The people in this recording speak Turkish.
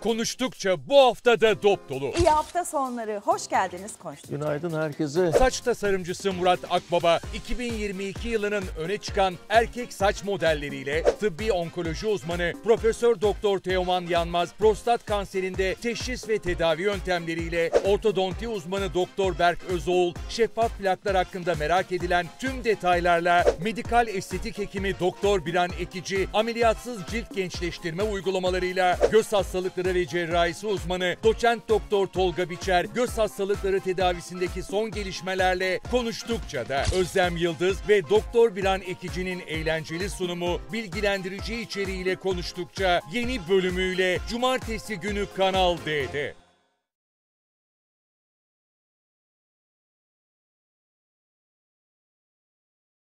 Konuştukça bu hafta da dop dolu. İyi hafta sonları. Hoş geldiniz Konuştuk. Günaydın herkese. Saç tasarımcısı Murat Akbaba, 2022 yılının öne çıkan erkek saç modelleriyle tıbbi onkoloji uzmanı Profesör Doktor Teoman Yanmaz, prostat kanserinde teşhis ve tedavi yöntemleriyle ortodonti uzmanı Doktor Berk Özoğul, şeffaf plaklar hakkında merak edilen tüm detaylarla medikal estetik hekimi Doktor Biran Ekici, ameliyatsız cilt gençleştirme uygulamalarıyla göz hastalıkları ve cerrahisi uzmanı Doçent Doktor Tolga Biçer, göz hastalıkları tedavisindeki son gelişmelerle konuştukça da Özlem Yıldız ve Doktor Biran Ekici'nin eğlenceli sunumu, bilgilendirici içeriğiyle konuştukça yeni bölümüyle Cumartesi günü Kanal D'de.